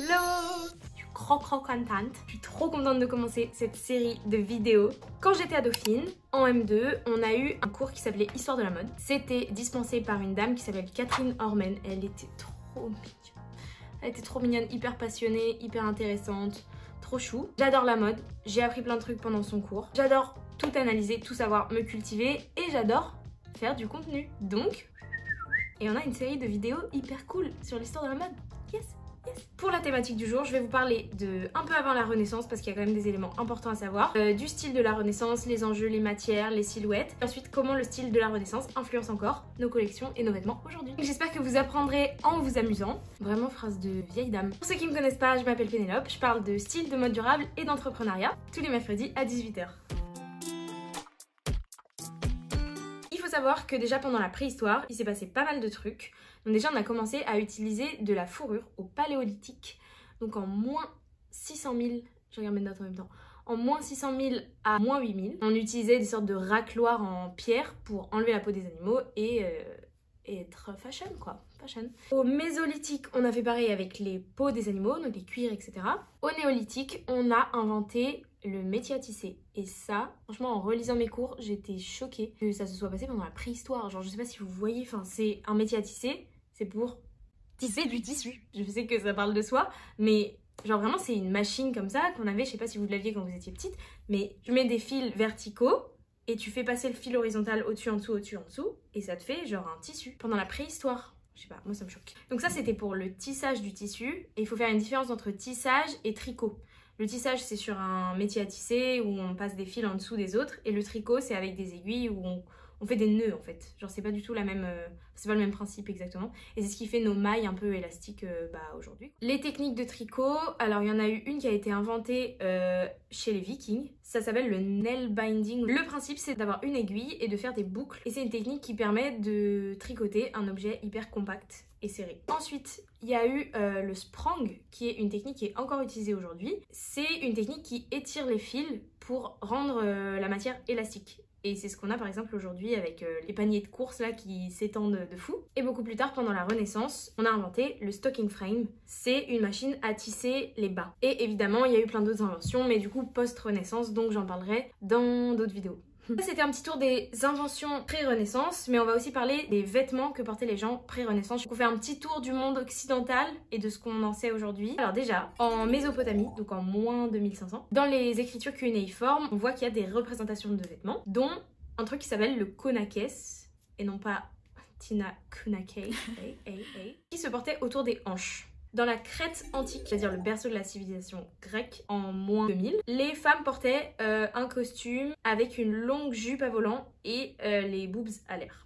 Hello! Je suis trop contente. Je suis trop contente de commencer cette série de vidéos. Quand j'étais à Dauphine, en M2, on a eu un cours qui s'appelait Histoire de la mode. C'était dispensé par une dame qui s'appelle Catherine Ormen. Elle était trop mignonne. Elle était trop mignonne, hyper passionnée, hyper intéressante, trop chou. J'adore la mode, j'ai appris plein de trucs pendant son cours. J'adore tout analyser, tout savoir, me cultiver et j'adore faire du contenu. Donc, et on a une série de vidéos hyper cool sur l'histoire de la mode. Yes! Pour la thématique du jour, je vais vous parler de un peu avant la Renaissance parce qu'il y a quand même des éléments importants à savoir, du style de la Renaissance, les enjeux, les matières, les silhouettes. Ensuite, comment le style de la Renaissance influence encore nos collections et nos vêtements aujourd'hui. J'espère que vous apprendrez en vous amusant. Vraiment phrase de vieille dame. Pour ceux qui me connaissent pas, je m'appelle Pénélope, je parle de style, de mode durable et d'entrepreneuriat tous les mercredis à 18 h. Il faut savoir que déjà pendant la préhistoire, il s'est passé pas mal de trucs. Donc déjà on a commencé à utiliser de la fourrure au paléolithique, donc en moins 600 000, je regarde mes notes en même temps, en moins 600 000 à moins 8 000. On utilisait des sortes de racloirs en pierre pour enlever la peau des animaux et être fashion quoi, fashion. Au mésolithique, on a fait pareil avec les peaux des animaux, donc les cuirs, etc. Au néolithique, on a inventé le métier à tisser. Et ça, franchement, en relisant mes cours, j'étais choquée que ça se soit passé pendant la préhistoire. Genre, je sais pas si vous voyez, enfin, c'est un métier à tisser, c'est pour tisser du tissu. Je sais que ça parle de soi, mais genre vraiment, c'est une machine comme ça qu'on avait, je sais pas si vous l'aviez quand vous étiez petite, mais tu mets des fils verticaux et tu fais passer le fil horizontal au-dessus, en dessous, et ça te fait genre un tissu. Pendant la préhistoire, je sais pas, moi ça me choque. Donc ça, c'était pour le tissage du tissu, et il faut faire une différence entre tissage et tricot. Le tissage, c'est sur un métier à tisser où on passe des fils en dessous des autres. Et le tricot, c'est avec des aiguilles où on fait des nœuds en fait. Genre, c'est pas du tout la même. C'est pas le même principe exactement. Et c'est ce qui fait nos mailles un peu élastiques aujourd'hui. Les techniques de tricot, alors il y en a eu une qui a été inventée chez les Vikings. Ça s'appelle le nail binding. Le principe, c'est d'avoir une aiguille et de faire des boucles. Et c'est une technique qui permet de tricoter un objet hyper compact et serré. Ensuite, il y a eu le sprang, qui est une technique qui est encore utilisée aujourd'hui. C'est une technique qui étire les fils pour rendre la matière élastique. Et c'est ce qu'on a par exemple aujourd'hui avec les paniers de course là qui s'étendent de fou. Et beaucoup plus tard, pendant la Renaissance, on a inventé le stocking frame. C'est une machine à tisser les bas. Et évidemment, il y a eu plein d'autres inventions, mais du coup post-Renaissance, donc j'en parlerai dans d'autres vidéos. Ça, c'était un petit tour des inventions pré-Renaissance, mais on va aussi parler des vêtements que portaient les gens pré-Renaissance. On fait un petit tour du monde occidental et de ce qu'on en sait aujourd'hui. Alors déjà, en Mésopotamie, donc en moins 2500, dans les écritures cunéiformes, on voit qu'il y a des représentations de vêtements, dont un truc qui s'appelle le konakes, et non pas Tina Kunake, qui se portait autour des hanches. Dans la Crète antique, c'est-à-dire le berceau de la civilisation grecque, en moins 2000, les femmes portaient un costume avec une longue jupe à volant et les boobs à l'air.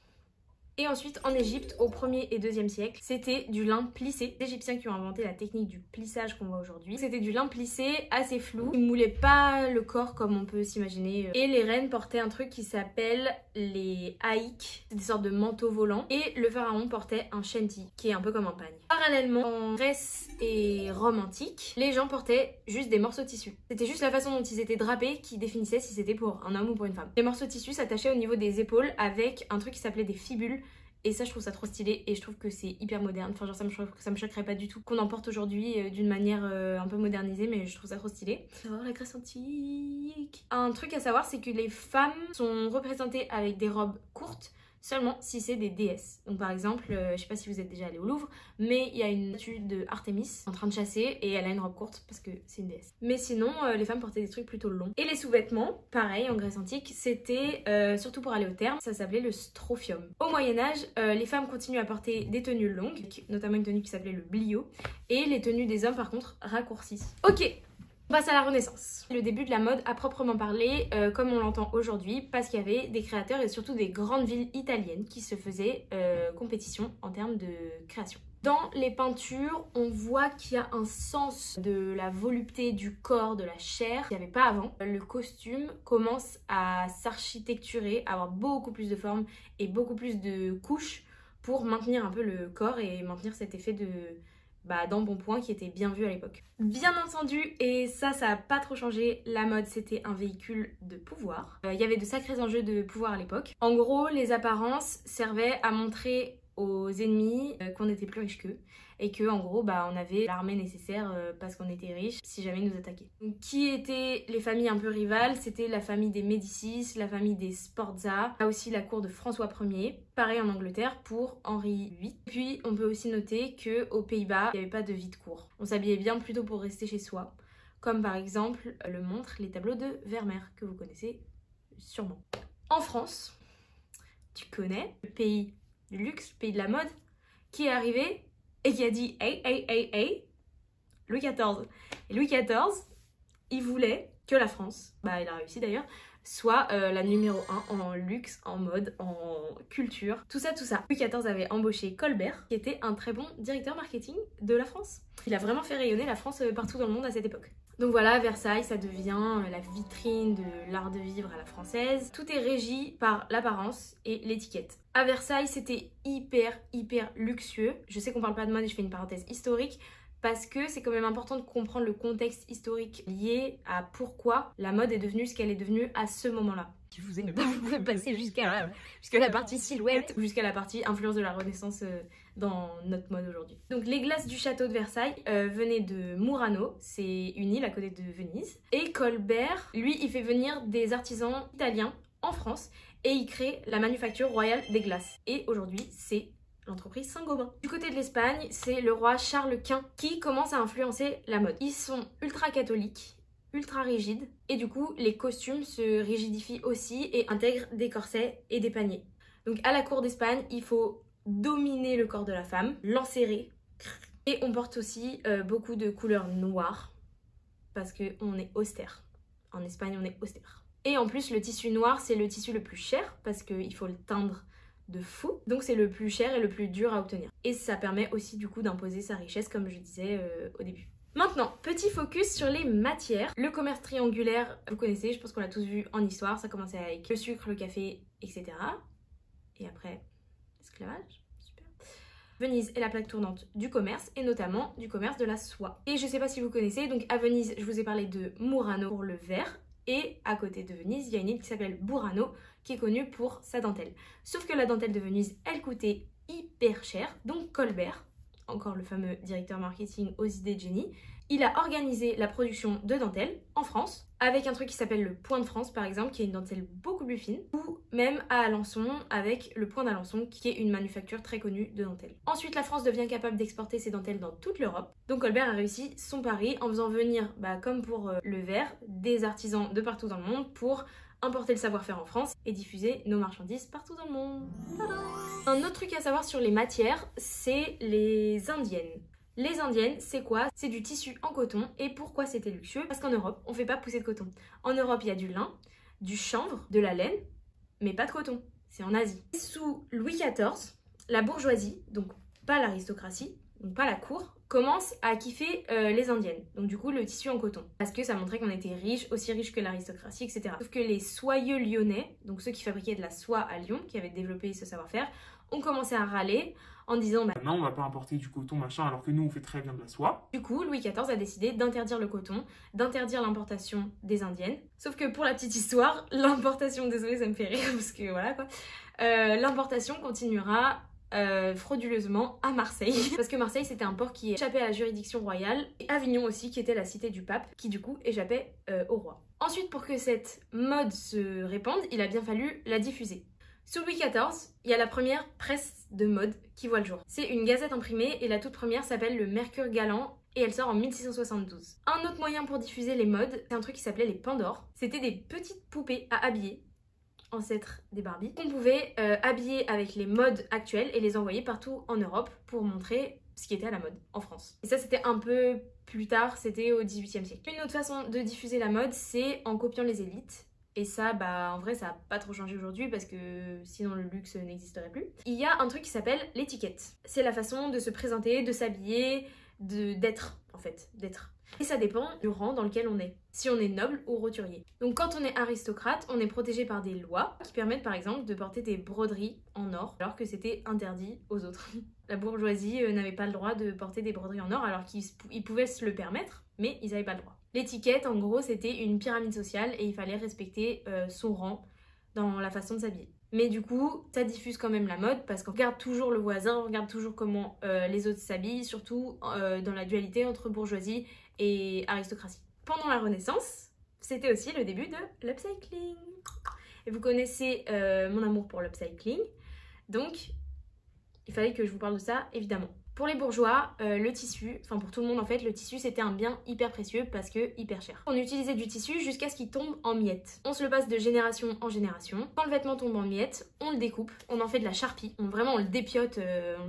Et ensuite, en Égypte, au 1er et 2e siècle, c'était du lin plissé. Les Égyptiens qui ont inventé la technique du plissage qu'on voit aujourd'hui. C'était du lin plissé assez flou, qui ne moulait pas le corps comme on peut s'imaginer. Et les reines portaient un truc qui s'appelle les haïks, c'est des sortes de manteaux volants. Et le pharaon portait un shenty, qui est un peu comme un pagne. Parallèlement, en Grèce et Rome antique, les gens portaient juste des morceaux de tissu. C'était juste la façon dont ils étaient drapés qui définissait si c'était pour un homme ou pour une femme. Les morceaux de tissu s'attachaient au niveau des épaules avec un truc qui s'appelait des fibules. Et ça, je trouve ça trop stylé et je trouve que c'est hyper moderne. Enfin, genre, ça me choquerait pas du tout qu'on en porte aujourd'hui d'une manière un peu modernisée, mais je trouve ça trop stylé. Savoir la Grèce antique. Un truc à savoir, c'est que les femmes sont représentées avec des robes courtes seulement si c'est des déesses. Donc par exemple, je sais pas si vous êtes déjà allé au Louvre, mais il y a une statue de Artémis en train de chasser et elle a une robe courte parce que c'est une déesse. Mais sinon, les femmes portaient des trucs plutôt longs. Et les sous-vêtements, pareil en Grèce antique, c'était surtout pour aller au terme, ça s'appelait le strophium. Au Moyen-Âge, les femmes continuent à porter des tenues longues, notamment une tenue qui s'appelait le blio, et les tenues des hommes par contre raccourcissent. Ok. On passe à la Renaissance. Le début de la mode à proprement parler, comme on l'entend aujourd'hui, parce qu'il y avait des créateurs et surtout des grandes villes italiennes qui se faisaient compétition en termes de création. Dans les peintures, on voit qu'il y a un sens de la volupté du corps, de la chair, qu'il n'y avait pas avant. Le costume commence à s'architecturer, à avoir beaucoup plus de formes et beaucoup plus de couches pour maintenir un peu le corps et maintenir cet effet de d'embonpoint qui était bien vu à l'époque. Bien entendu, et ça n'a pas trop changé, la mode c'était un véhicule de pouvoir. Il y avait de sacrés enjeux de pouvoir à l'époque. En gros, les apparences servaient à montrer aux ennemis qu'on était plus riches qu'eux. et que en gros bah on avait l'armée nécessaire parce qu'on était riches si jamais ils nous attaquaient. Donc qui étaient les familles un peu rivales? C'était la famille des Médicis, la famille des Sforza, là aussi la cour de François Ier, pareil en Angleterre pour Henri VIII. Puis on peut aussi noter qu'aux Pays-Bas il n'y avait pas de vie de cour, on s'habillait bien plutôt pour rester chez soi, comme par exemple le montrent les tableaux de Vermeer que vous connaissez sûrement. En France, tu connais le pays du luxe, le pays de la mode, qui est arrivé et qui a dit hey, Louis XIV. Et Louis XIV, il voulait que la France, bah il a réussi d'ailleurs, soit la numéro 1 en luxe, en mode, en culture, tout ça. Louis XIV avait embauché Colbert, qui était un très bon directeur marketing de la France. Il a vraiment fait rayonner la France partout dans le monde à cette époque. Donc voilà, Versailles, ça devient la vitrine de l'art de vivre à la française. Tout est régi par l'apparence et l'étiquette. À Versailles, c'était hyper luxueux. Je sais qu'on parle pas de mode et je fais une parenthèse historique, parce que c'est quand même important de comprendre le contexte historique lié à pourquoi la mode est devenue ce qu'elle est devenue à ce moment-là. Si vous pouvez passer jusqu'à la partie silhouette. Jusqu'à la partie influence de la Renaissance dans notre mode aujourd'hui. Donc les glaces du château de Versailles venaient de Murano, c'est une île à côté de Venise. Et Colbert, lui, il fait venir des artisans italiens en France et il crée la manufacture royale des glaces. Et aujourd'hui, c'est l'entreprise Saint-Gobain. Du côté de l'Espagne, c'est le roi Charles Quint qui commence à influencer la mode. Ils sont ultra catholiques, ultra rigides, et du coup, les costumes se rigidifient aussi et intègrent des corsets et des paniers. Donc à la cour d'Espagne, il faut dominer le corps de la femme, l'enserrer, et on porte aussi beaucoup de couleurs noires, parce qu'on est austère. En Espagne, on est austère. Et en plus, le tissu noir, c'est le tissu le plus cher, parce qu'il faut le teindre de fou, donc c'est le plus cher et le plus dur à obtenir. Et ça permet aussi du coup d'imposer sa richesse, comme je disais au début. Maintenant, petit focus sur les matières. Le commerce triangulaire, vous connaissez, je pense qu'on l'a tous vu en histoire, ça commençait avec le sucre, le café, etc. Et après, l'esclavage. Super. Venise est la plaque tournante du commerce, et notamment du commerce de la soie. Et je sais pas si vous connaissez, donc à Venise, je vous ai parlé de Murano pour le verre, et à côté de Venise, il y a une île qui s'appelle Burano, qui est connue pour sa dentelle. Sauf que la dentelle de Venise, elle coûtait hyper cher, donc Colbert, encore le fameux directeur marketing aux idées de génie, il a organisé la production de dentelles en France, avec un truc qui s'appelle le Point de France par exemple, qui est une dentelle beaucoup plus fine, ou même à Alençon, avec le Point d'Alençon, qui est une manufacture très connue de dentelles. Ensuite, la France devient capable d'exporter ses dentelles dans toute l'Europe, donc Colbert a réussi son pari en faisant venir, comme pour le verre, des artisans de partout dans le monde pour importer le savoir-faire en France et diffuser nos marchandises partout dans le monde. Tadam! Un autre truc à savoir sur les matières, c'est les indiennes. Les indiennes, c'est quoi? C'est du tissu en coton. Et pourquoi c'était luxueux? Parce qu'en Europe, on fait pas pousser de coton. En Europe, il y a du lin, du chanvre, de la laine, mais pas de coton. C'est en Asie. Sous Louis XIV, la bourgeoisie, donc pas l'aristocratie, donc pas la cour, commence à kiffer les indiennes. Donc du coup, le tissu en coton. Parce que ça montrait qu'on était riche, aussi riche que l'aristocratie, etc. Sauf que les soyeux lyonnais, donc ceux qui fabriquaient de la soie à Lyon, qui avaient développé ce savoir-faire, ont commencé à râler en disant non, on va pas importer du coton machin alors que nous on fait très bien de la soie. Du coup, Louis XIV a décidé d'interdire le coton, d'interdire l'importation des indiennes. Sauf que pour la petite histoire, l'importation, désolée ça me fait rire parce que voilà quoi, l'importation continuera frauduleusement à Marseille. Parce que Marseille c'était un port qui échappait à la juridiction royale, et Avignon aussi qui était la cité du pape, qui du coup échappait au roi. Ensuite, pour que cette mode se répande, il a bien fallu la diffuser. Sous Louis XIV, il y a la première presse de mode qui voit le jour. C'est une gazette imprimée et la toute première s'appelle le Mercure Galant et elle sort en 1672. Un autre moyen pour diffuser les modes, c'est un truc qui s'appelait les Pandores. C'était des petites poupées à habiller, ancêtres des Barbie, qu'on pouvait habiller avec les modes actuelles et les envoyer partout en Europe pour montrer ce qui était à la mode en France. Et ça c'était un peu plus tard, c'était au XVIIIe siècle. Une autre façon de diffuser la mode, c'est en copiant les élites. Et ça, en vrai, ça n'a pas trop changé aujourd'hui parce que sinon le luxe n'existerait plus. Il y a un truc qui s'appelle l'étiquette. C'est la façon de se présenter, de s'habiller, d'être, en fait, d'être. Et ça dépend du rang dans lequel on est, si on est noble ou roturier. Donc quand on est aristocrate, on est protégé par des lois qui permettent par exemple de porter des broderies en or, alors que c'était interdit aux autres. La bourgeoisie n'avait pas le droit de porter des broderies en or, alors qu'ils pouvaient se le permettre, mais ils n'avaient pas le droit. L'étiquette, en gros, c'était une pyramide sociale et il fallait respecter son rang dans la façon de s'habiller. Mais du coup, ça diffuse quand même la mode parce qu'on regarde toujours le voisin, on regarde toujours comment les autres s'habillent, surtout dans la dualité entre bourgeoisie et aristocratie. Pendant la Renaissance, c'était aussi le début de l'upcycling. Et vous connaissez mon amour pour l'upcycling, donc il fallait que je vous parle de ça évidemment. Pour les bourgeois, le tissu, enfin pour tout le monde en fait, le tissu c'était un bien hyper précieux parce que hyper cher. On utilisait du tissu jusqu'à ce qu'il tombe en miettes. On se le passe de génération en génération. Quand le vêtement tombe en miettes, on le découpe, on en fait de la charpie. Vraiment on le dépiote,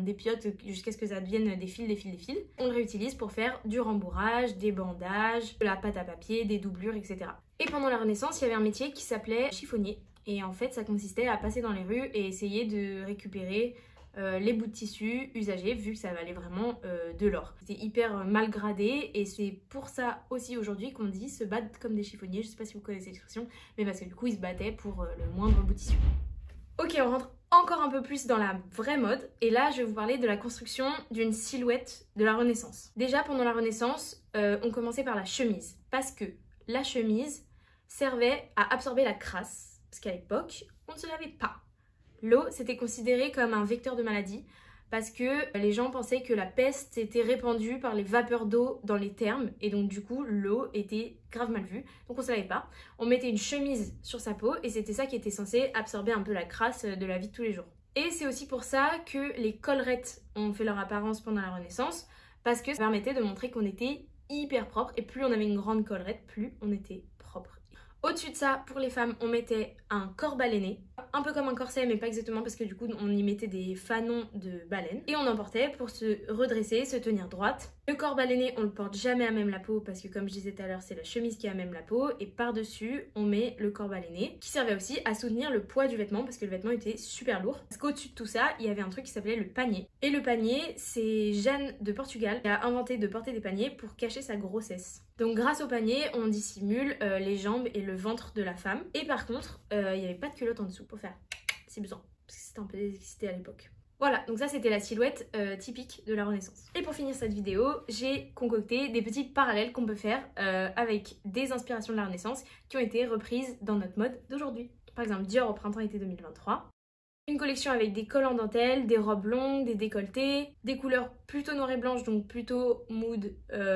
jusqu'à ce que ça devienne des fils, des fils, des fils. On le réutilise pour faire du rembourrage, des bandages, de la pâte à papier, des doublures, etc. Et pendant la Renaissance, il y avait un métier qui s'appelait chiffonnier. Et en fait ça consistait à passer dans les rues et essayer de récupérer les bouts de tissu usagés vu que ça valait vraiment de l'or. C'était hyper mal gradé et c'est pour ça aussi aujourd'hui qu'on dit se battre comme des chiffonniers. Je sais pas si vous connaissez l'expression, mais parce que du coup ils se battaient pour le moindre bout de tissu. Ok, on rentre encore un peu plus dans la vraie mode et là je vais vous parler de la construction d'une silhouette de la Renaissance. Déjà pendant la Renaissance, on commençait par la chemise parce que la chemise servait à absorber la crasse parce qu'à l'époque on ne se lavait pas. L'eau, c'était considéré comme un vecteur de maladie parce que les gens pensaient que la peste était répandue par les vapeurs d'eau dans les thermes et donc du coup l'eau était grave mal vue, donc on ne savait pas. On mettait une chemise sur sa peau et c'était ça qui était censé absorber un peu la crasse de la vie de tous les jours. Et c'est aussi pour ça que les collerettes ont fait leur apparence pendant la Renaissance parce que ça permettait de montrer qu'on était hyper propre et plus on avait une grande collerette, plus on était propre. Au-dessus de ça, pour les femmes, on mettait un corps baleiné, un peu comme un corset, mais pas exactement parce que du coup on y mettait des fanons de baleine. Et on en portait pour se redresser, se tenir droite. Le corps baleiné, on le porte jamais à même la peau parce que comme je disais tout à l'heure, c'est la chemise qui a à même la peau. Et par-dessus, on met le corps baleiné qui servait aussi à soutenir le poids du vêtement parce que le vêtement était super lourd. Parce qu'au-dessus de tout ça, il y avait un truc qui s'appelait le panier. Et le panier, c'est Jeanne de Portugal qui a inventé de porter des paniers pour cacher sa grossesse. Donc grâce au panier, on dissimule les jambes et le ventre de la femme. Et par contre, il n'y avait pas de culotte en dessous pour faire si besoin. Parce que c'était un peu désexcité à l'époque. Voilà, donc ça c'était la silhouette typique de la Renaissance. Et pour finir cette vidéo, j'ai concocté des petits parallèles qu'on peut faire avec des inspirations de la Renaissance qui ont été reprises dans notre mode d'aujourd'hui. Par exemple, Dior au printemps-été 2023. Une collection avec des cols en dentelle, des robes longues, des décolletés, des couleurs plutôt noires et blanches, donc plutôt mood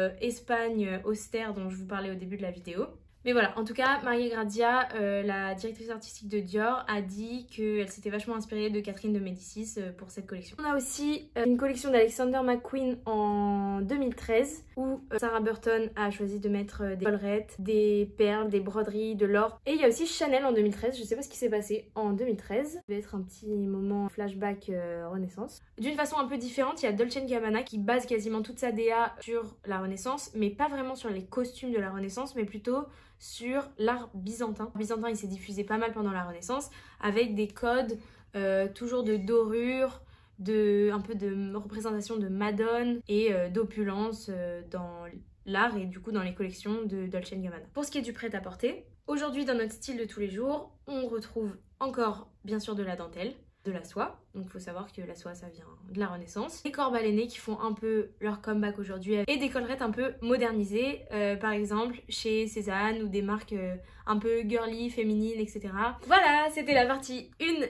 Espagne austère dont je vous parlais au début de la vidéo. Mais voilà, en tout cas, Maria Grazia, la directrice artistique de Dior, a dit qu'elle s'était vachement inspirée de Catherine de Médicis pour cette collection. On a aussi une collection d'Alexander McQueen en 2013 où Sarah Burton a choisi de mettre des collerettes, des perles, des broderies, de l'or. Et il y a aussi Chanel en 2013, je sais pas ce qui s'est passé en 2013. Ça va être un petit moment flashback Renaissance. D'une façon un peu différente, il y a Dolce & Gabbana qui base quasiment toute sa DA sur la Renaissance, mais pas vraiment sur les costumes de la Renaissance, mais plutôt sur l'art byzantin. Le byzantin, il s'est diffusé pas mal pendant la Renaissance avec des codes toujours de dorure, un peu de représentation de Madone et d'opulence dans l'art et du coup dans les collections de Dolce & Gabbana. Pour ce qui est du prêt-à-porter, aujourd'hui dans notre style de tous les jours, on retrouve encore bien sûr de la dentelle, de la soie, donc il faut savoir que la soie ça vient de la Renaissance, des corps baleinées qui font un peu leur comeback aujourd'hui et des collerettes un peu modernisées, par exemple chez Cézanne ou des marques un peu girly, féminines, etc. Voilà, c'était la partie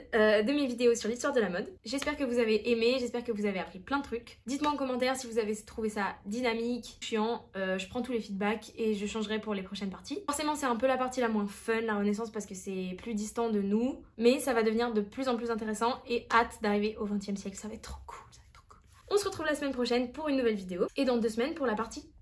1 de mes vidéos sur l'histoire de la mode. J'espère que vous avez aimé, j'espère que vous avez appris plein de trucs. Dites-moi en commentaire si vous avez trouvé ça dynamique, chiant, je prends tous les feedbacks et je changerai pour les prochaines parties. Forcément c'est un peu la partie la moins fun, la Renaissance, parce que c'est plus distant de nous, mais ça va devenir de plus en plus intéressant et hâte d'arriver au XXe siècle, ça va être trop cool, ça va être trop cool. On se retrouve la semaine prochaine pour une nouvelle vidéo et dans 2 semaines pour la partie